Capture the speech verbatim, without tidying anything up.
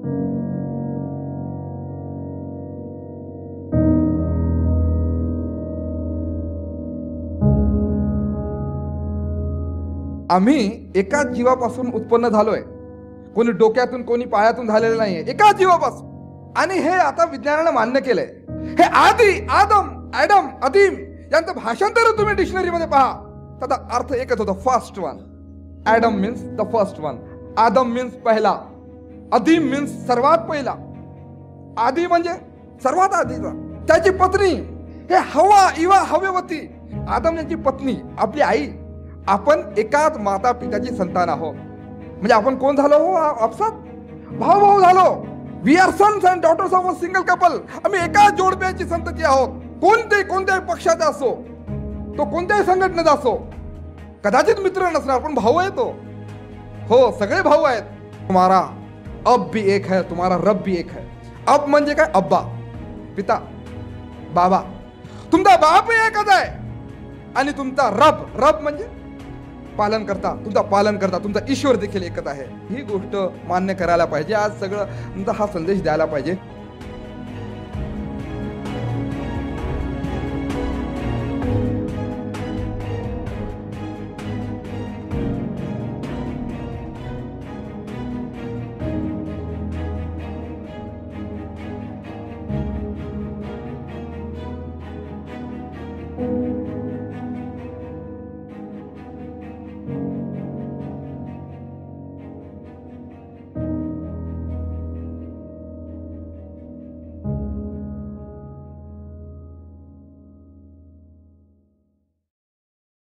आम्ही एकाच जीवापासून उत्पन्न झालोय. कोणी डोक्यातून कोणी पायातून झालेलं नाहीये, एकाच जीवापासून. आणि हे आता विज्ञानाने मान्य केलंय. हे आदी, आदम, ऍडम, अदीम यांचं भाषांतर तुम्ही डिक्शनरी मध्ये पहा, त्याचा अर्थ एकच होता, first one. Adam means the first one. आदम मीन्स पहिला. अदीम मीन्स सर्वात पहिला. आदी म्हणजे सर्वात आधीचा. त्याची पत्नी हे हवा इवा हव्यवती. आदम यांची पत्नी आपली आई. आपण एकाच माता पित्याची संतान आहोत. म्हणजे आपण कोण झालो हो आपसात? भाऊ भाऊ झालो. We are sons and daughters of a single couple. आम्ही एकाच जोडप्याची संतती आहोत. कोणते कोणत्याही पक्षाचा असो, तो कोणत्याही संघटनेचा असो, कदाचित मित्र नसणार पण भाऊ आहे तो. हो, सगळे भाऊ आहेत. तुम्हारा अब भी एक है, तुम्हारा रब भी एक है. अब म्हणजे काय? अब्बा, पिता, बाबा. तुमचा बाप एकच आहे आणि तुमचा रब, रब म्हणजे पालन करता, तुमचा पालन करता, तुमचा ईश्वर देखील एकच आहे. ही गोष्ट मान्य करायला पाहिजे. आज सगळं तुमचा हा संदेश द्यायला पाहिजे.